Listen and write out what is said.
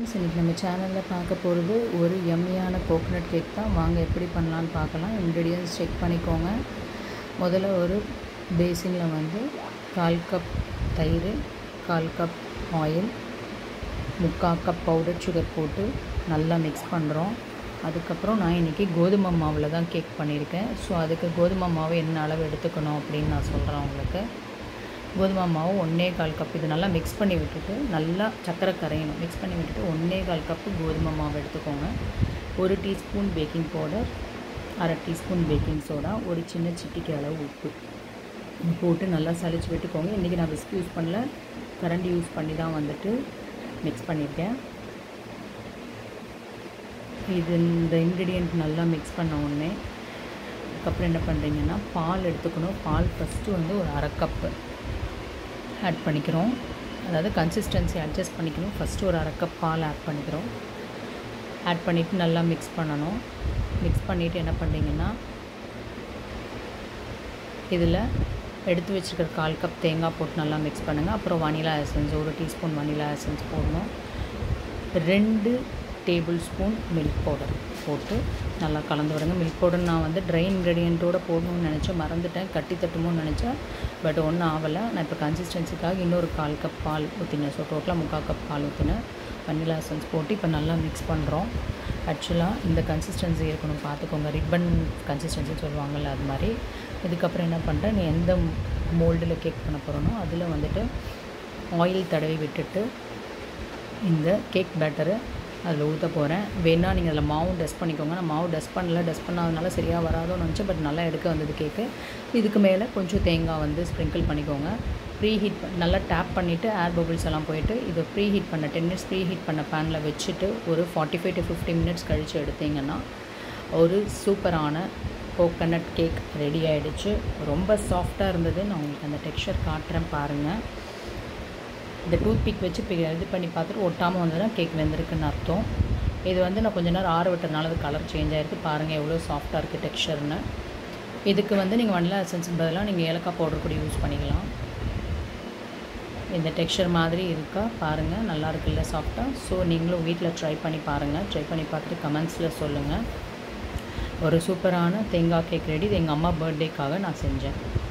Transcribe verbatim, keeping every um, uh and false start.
Friends, இன்றைக்கி நம்ம சேனலில் பார்க்க போகிறது ஒரு யம்மியான கோகோனட் கேக் தான். வாங்க எப்படி பண்ணலான்னு பார்க்கலாம். இன்க்ரீடியன்ட்ஸ் செக் பண்ணிக்கோங்க. முதல்ல ஒரு பேசினில் வந்து கால் கப் தயிர், கால் கப் ஆயில், முக்கால் கப் பவுடர் சுகர் போட்டு நல்லா மிக்ஸ் பண்ணுறோம். அதுக்கப்புறம் நான் இன்றைக்கி கோதுமை மாவில் தான் கேக் பண்ணியிருக்கேன். ஸோ அதுக்கு கோதுமை மாவு என்ன அளவு எடுத்துக்கணும் அப்படின்னு நான் சொல்கிறேன் உங்களுக்கு. கோதுமை மாவு ஒன்றே கால் கப் இது நல்லா மிக்ஸ் பண்ணி விட்டுட்டு நல்லா சக்கரை கரையணும். மிக்ஸ் பண்ணி விட்டுட்டு ஒன்றே கால் கப்பு கோதுமை மாவு எடுத்துக்கோங்க. ஒரு டீஸ்பூன் பேக்கிங் பவுடர், அரை டீஸ்பூன் பேக்கிங் சோடா, ஒரு சின்ன சிட்டிக்கு அளவு உப்பு போட்டு நல்லா சளிச்சு விட்டுக்கோங்க. இன்றைக்கி நான் விஸ்க் யூஸ் பண்ணல, கரண்டி யூஸ் பண்ணி தான் வந்துட்டு மிக்ஸ் பண்ணியிருக்கேன். இது இந்த இன்க்ரீடியண்ட் நல்லா மிக்ஸ் பண்ண உடனே அதுக்கப்புறம் என்ன பண்ணுறீங்கன்னா பால் எடுத்துக்கணும். பால் ஃபஸ்ட்டு வந்து ஒரு அரை கப்பு ஆட் பண்ணிக்கிறோம். அதாவது கன்சிஸ்டன்சி அட்ஜஸ்ட் பண்ணிக்கணும். ஃபஸ்ட்டு ஒரு அரை கப் பால் ஆட் பண்ணிக்கிறோம். ஆட் பண்ணிவிட்டு நல்லா மிக்ஸ் பண்ணணும். மிக்ஸ் பண்ணிவிட்டு என்ன பண்ணுறீங்கன்னா இதில் எடுத்து வச்சுருக்கிற கால் கப் தேங்காய் போட்டு நல்லா மிக்ஸ் பண்ணுங்கள். அப்புறம் வனிலா எசன்ஸ் ஒரு டீஸ்பூன் வனிலா எசன்ஸ் போடணும். ரெண்டு டேபிள் ஸ்பூன் மில்க் பவுடர் போட்டு நல்லா கலந்து விடுங்க. மில்க் பவுடர் நான் வந்து ட்ரை இன்க்ரீடியண்ட்டோடு போடணும்னு நினச்சேன், மறந்துட்டேன். கட்டி தட்டுமோன்னு நினச்சேன், பட் ஒன்றும் ஆகலை. நான் இப்போ கன்சிஸ்டன்சிக்காக இன்னொரு கால் கப் பால் ஊற்றினேன். ஸோ டோட்டலாக முக்கால் கப் பால் ஊற்றினேன். வனிலா எசன்ஸ் போட்டு இப்போ நல்லா மிக்ஸ் பண்ணுறோம். ஆக்சுவலாக இந்த கன்சிஸ்டன்சி இருக்கணும், பார்த்துக்கோங்க. ரிப்பன் கன்சிஸ்டன்சி சொல்லுவாங்கள்ல, அது மாதிரி. இதுக்கப்புறம் என்ன பண்ணுறேன், நீ எந்த மோல்டில் கேக் பண்ண போகிறனோ அதில் வந்துட்டு ஆயில் தடவி விட்டுட்டு இந்த கேக் பேட்டரை அதில் ஊற்ற போகிறேன். வேணால் நீங்கள் அதில் மாவு டஸ்ட் பண்ணிக்கோங்க. நான் மாவு டஸ்ட் பண்ணல, டஸ்ட் பண்ணாதனால சரியாக வராதோன்னு நினச்சேன், பட் நல்லா எடுக்க வந்தது கேக்கு. இதுக்கு மேலே கொஞ்சம் தேங்காய் வந்து ஸ்ப்ரிங்கிள் பண்ணிக்கோங்க. ப்ரீ ஹீட் நல்லா டேப் பண்ணிவிட்டு ஏர் பபிள்ஸ் எல்லாம் போயிட்டு இதை ப்ரீ ஹீட் பண்ண டென் மினிட்ஸ் ப்ரீ ஹீட் பண்ண பேனில் வச்சுட்டு ஒரு forty five to fifty minutes கழித்து எடுத்திங்கன்னா ஒரு சூப்பரான கோகோனட் கேக் ரெடி ஆகிடுச்சு. ரொம்ப சாஃப்டாக இருந்தது. நான் உங்களுக்கு அந்த டெக்ஸ்சர் காட்டுறேன் பாருங்கள். இந்த டூத் பிக் வச்சு இப்போ இது பண்ணி பார்த்துட்டு ஒட்டாமல் வந்ததுன்னா கேக் வெந்திருக்குன்னு அர்த்தம். இது வந்து நான் கொஞ்சம் நேரம் ஆற விட்டதுனால அது கலர் சேஞ்ச் ஆகிருக்கு. பாருங்கள் எவ்வளோ சாஃப்டாக இருக்குது டெக்ஸ்சர்னு. இதுக்கு வந்து நீங்கள் வனிலா எசன்ஸ் பதிலாக நீங்கள் ஏலக்காய் பவுடர் கூட யூஸ் பண்ணிக்கலாம். இந்த டெக்ஸ்சர் மாதிரி இருக்கா பாருங்கள், நல்லா இருக்குல்ல சாஃப்டாக. ஸோ நீங்களும் வீட்டில் ட்ரை பண்ணி பாருங்கள். ட்ரை பண்ணி பார்த்துட்டு கமெண்ட்ஸில் சொல்லுங்கள். ஒரு சூப்பரான தேங்காய் கேக் ரெடி. இது எங்கள் அம்மா பர்த்டேக்காக நான் செஞ்சேன்.